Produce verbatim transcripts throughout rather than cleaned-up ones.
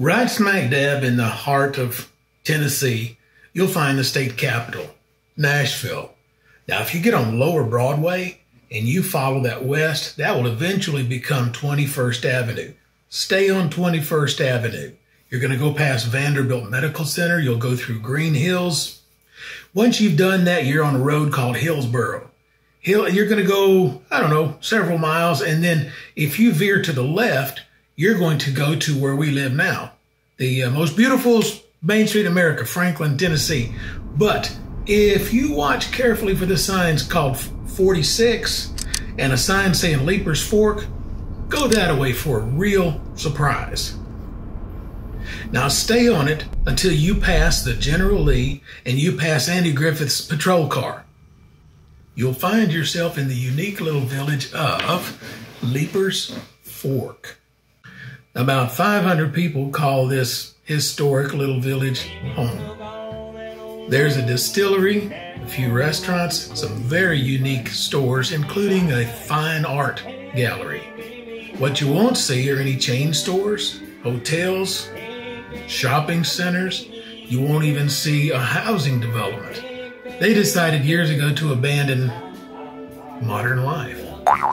Right smack dab in the heart of Tennessee, you'll find the state capital, Nashville. Now, if you get on Lower Broadway and you follow that west, that will eventually become twenty-first Avenue. Stay on twenty-first Avenue. You're going to go past Vanderbilt Medical Center. You'll go through Green Hills. Once you've done that, you're on a road called Hillsborough. Hill, you're going to go, I don't know, several miles. And then if you veer to the left, you're going to go to where we live now, the uh, most beautiful Main Street in America, Franklin, Tennessee. But if you watch carefully for the signs called forty-six and a sign saying Leapers Fork, go that way for a real surprise. Now stay on it until you pass the General Lee and you pass Andy Griffith's patrol car. You'll find yourself in the unique little village of Leapers Fork. About five hundred people call this historic little village home. There's a distillery, a few restaurants, some very unique stores, including a fine art gallery. What you won't see are any chain stores, hotels, shopping centers. You won't even see a housing development. They decided years ago to abandon modern life.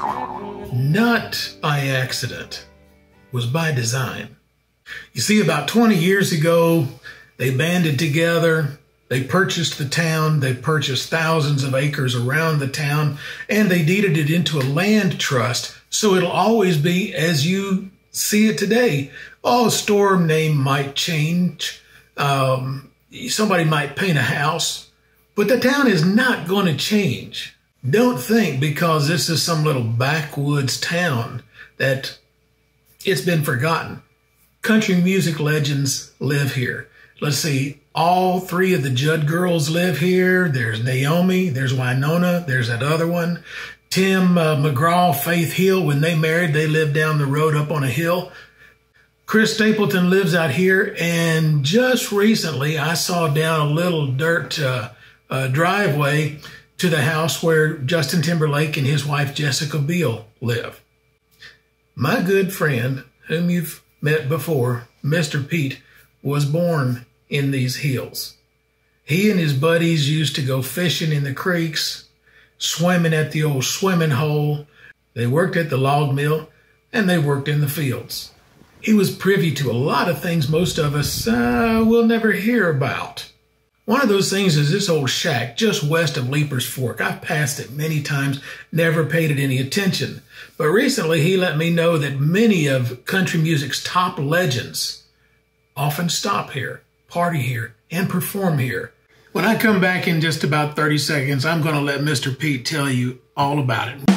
Not by accident. It was by design. You see, about twenty years ago, they banded together. They purchased the town. They purchased thousands of acres around the town, and they deeded it into a land trust. So it'll always be as you see it today. Oh, a store name might change. Um, somebody might paint a house, but the town is not going to change. Don't think because this is some little backwoods town that it's been forgotten. Country music legends live here. Let's see, all three of the Judd girls live here. There's Naomi, there's Winona, there's that other one. Tim uh, McGraw, Faith Hill, when they married, they lived down the road up on a hill. Chris Stapleton lives out here, and just recently I saw down a little dirt uh, uh, driveway to the house where Justin Timberlake and his wife Jessica Biel live. My good friend, whom you've met before, Mister Pete, was born in these hills. He and his buddies used to go fishing in the creeks, swimming at the old swimming hole. They worked at the log mill, and they worked in the fields. He was privy to a lot of things most of us uh, will never hear about. One of those things is this old shack just west of Leapers Fork. I've passed it many times, never paid it any attention. But recently he let me know that many of country music's top legends often stop here, party here, and perform here. When I come back in just about thirty seconds, I'm going to let Mister Pete tell you all about it.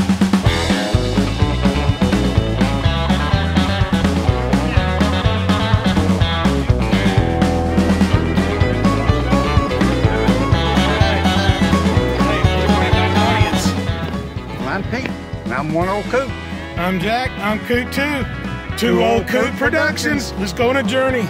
I'm one old coot. I'm Jack. I'm Coot too. Two, Two old Coot Productions. Let's go on a journey.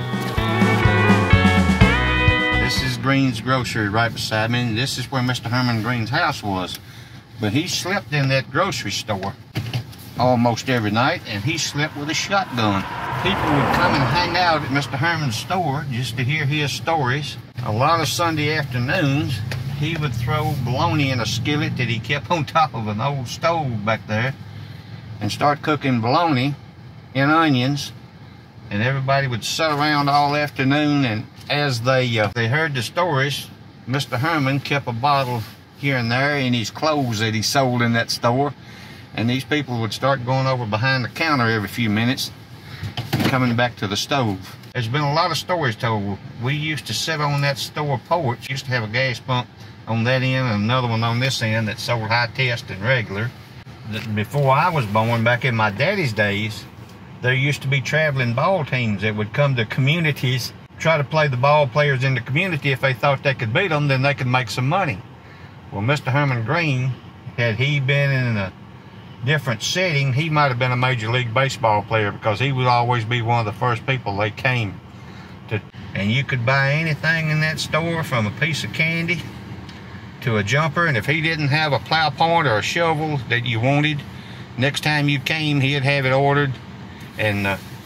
This is Green's Grocery right beside me. This is where Mister Herman Green's house was. But he slept in that grocery store almost every night, and he slept with a shotgun. People would come and hang out at Mister Herman's store just to hear his stories. A lot of Sunday afternoons, he would throw bologna in a skillet that he kept on top of an old stove back there and start cooking bologna and onions, and everybody would sit around all afternoon, and as they uh, they heard the stories, Mister Herman kept a bottle here and there in his clothes that he sold in that store, and these people would start going over behind the counter every few minutes and coming back to the stove. There's been a lot of stories told. We used to sit on that store porch, used to have a gas pump on that end and another one on this end that sold high test and regular. Before I was born, back in my daddy's days, there used to be traveling ball teams that would come to communities, try to play the ball players in the community. If they thought they could beat them, then they could make some money. Well, Mister Herman Green, had he been in a different setting, he might have been a Major League Baseball player, because he would always be one of the first people they came to. And you could buy anything in that store, from a piece of candy to a jumper, and if he didn't have a plow point or a shovel that you wanted, next time you came, he'd have it ordered, and uh,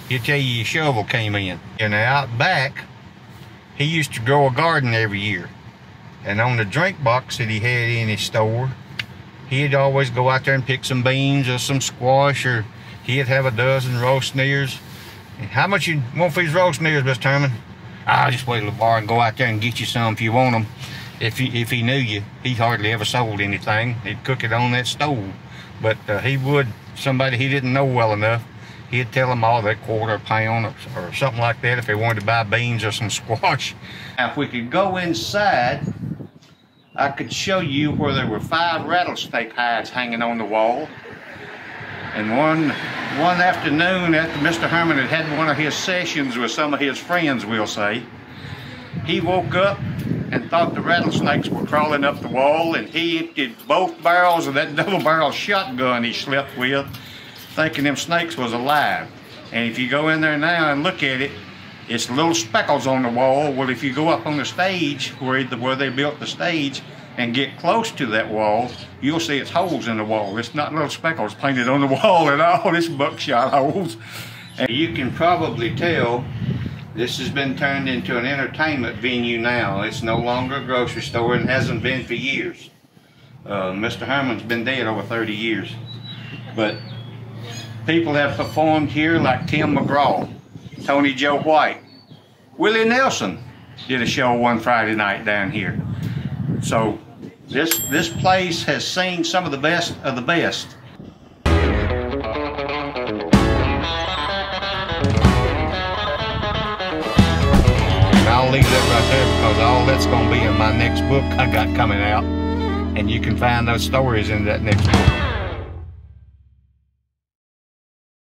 he'll tell you your shovel came in. And out back, he used to grow a garden every year. And on the drink box that he had in his store, he'd always go out there and pick some beans or some squash, or he'd have a dozen roast ears. And how much you want for these roast ears, Mister Herman? I'll just wait a little bar and go out there and get you some if you want them. If he, if he knew you, he hardly ever sold anything. He'd cook it on that stove. But uh, he would, somebody he didn't know well enough, he'd tell them all that quarter a pound or, or something like that if they wanted to buy beans or some squash. Now, if we could go inside, I could show you where there were five rattlesnake hides hanging on the wall. And one one afternoon after Mister Herman had had one of his sessions with some of his friends, we'll say, he woke up and thought the rattlesnakes were crawling up the wall, and he emptied both barrels of that double-barrel shotgun he slept with, thinking them snakes was alive. And if you go in there now and look at it, it's little speckles on the wall. Well, if you go up on the stage where, the, where they built the stage and get close to that wall, you'll see it's holes in the wall. It's not little speckles painted on the wall at all. It's buckshot holes. And you can probably tell this has been turned into an entertainment venue now. It's no longer a grocery store and hasn't been for years. Uh, Mister Herman's been dead over thirty years. But people have performed here like Tim McGraw, Tony Joe White. Willie Nelson did a show one Friday night down here. So this, this place has seen some of the best of the best. I'll leave that right there because all that's going to be in my next book I got coming out, and you can find those stories in that next book.